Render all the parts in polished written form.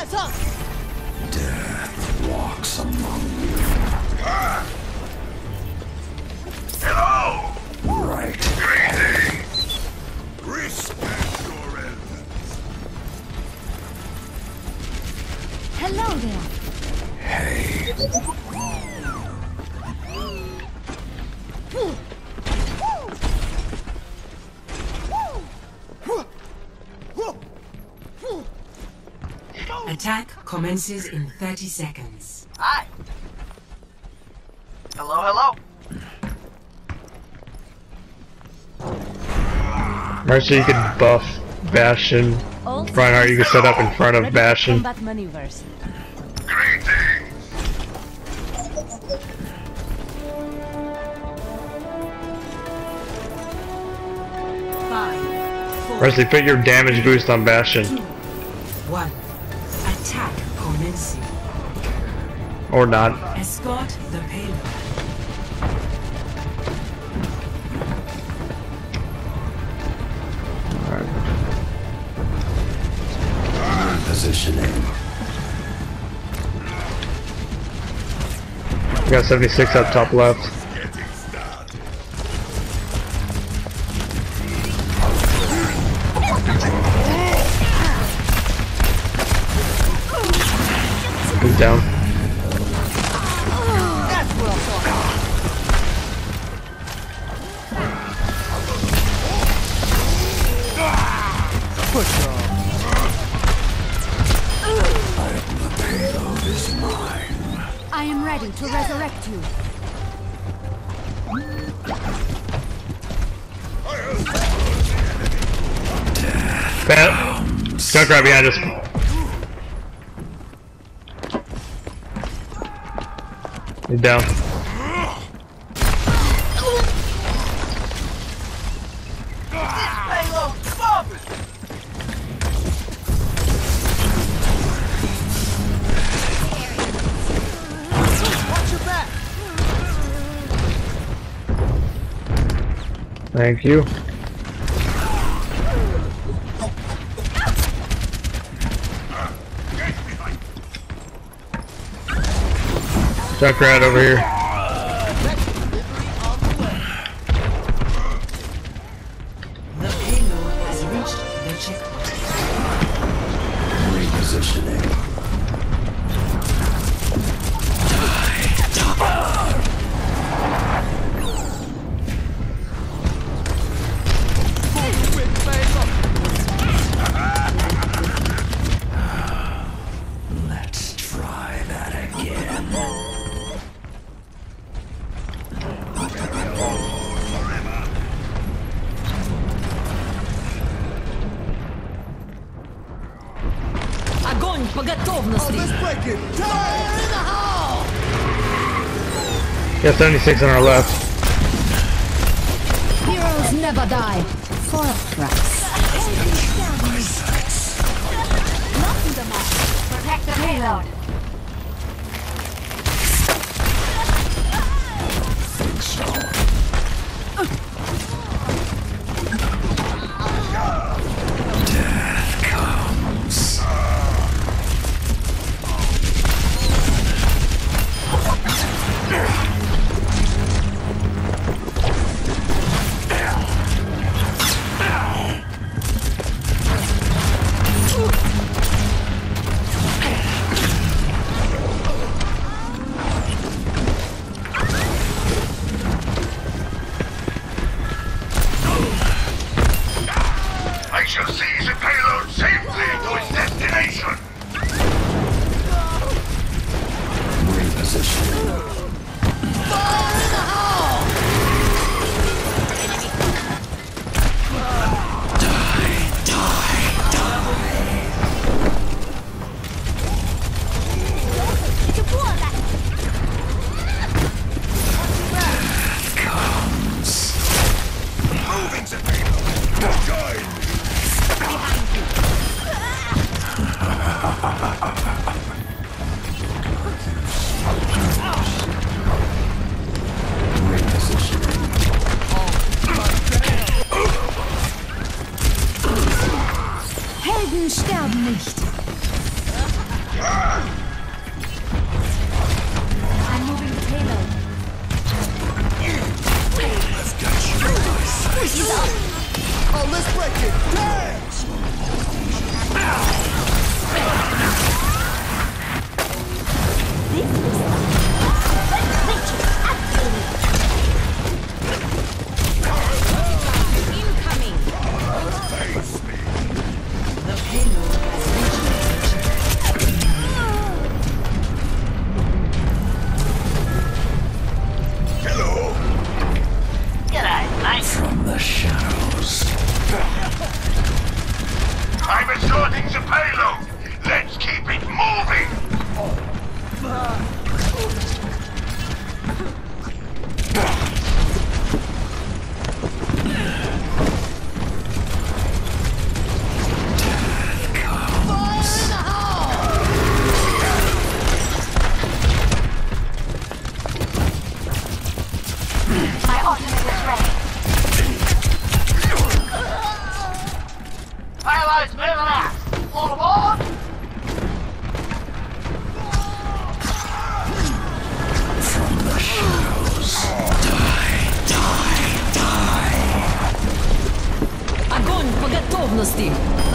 Death walks among you. Hello! Right. Greetings! Respect your elders. Hello there. Hey. Attack commences in 30 seconds. Hi. Hello, hello. Mercy, you can buff Bastion. Reinhardt, you can set up in front of Bastion. Combat maneuvers. Greetings! Mercy, put your damage boost on Bastion. 1. Attack commencing. Or not. Escort the payload. Positioning. We got 76 up top left. Getting started. He's down. That's what I'm talking about. Push her off. The payload is mine. I am ready to resurrect you. Gun grab behind us. He's down. Payload bumping. Watch your back. Thank you. Junkrat over here. The payload has reached the checkpoint. Repositioning. Let's try that again. Огонь по готовности. Got 76 on our left. Heroes never die. For a price. Nothing the matter. Protect the payload. Think so. Death comes. no steam.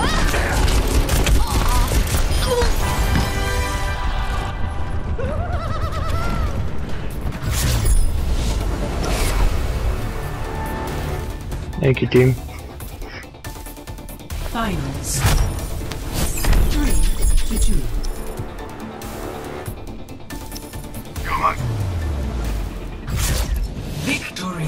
Thank you, team. Finals. 3-2. Come on. Victory.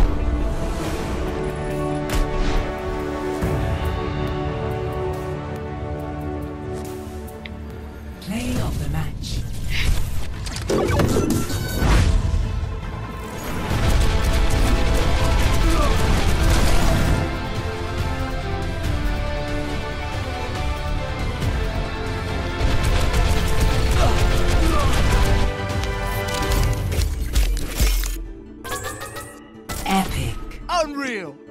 Play of the match. Epic. Unreal.